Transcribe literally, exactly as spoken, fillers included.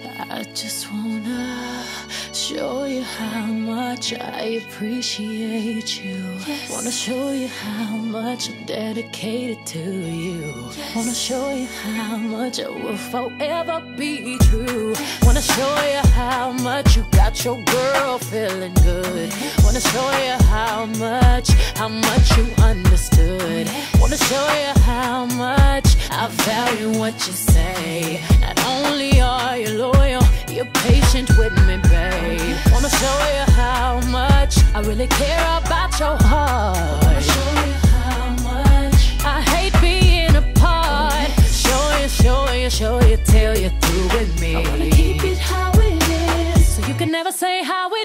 I just wanna show you how much I appreciate you. Yes. Wanna show you how much I'm dedicated to you. Yes. Wanna show you how much I will forever be true. Yes. Wanna show you how much you got your girl feeling good. Yes. Wanna show you how much, how much you understood. Yes. Wanna show you how much I value what you say. Not only are you loyal, you're patient with me, babe. Wanna show you how much I really care about your heart. Wanna show you how much I hate being apart. Show you, show you, show you till you're through with me. I wanna keep it how it is, so you can never say how it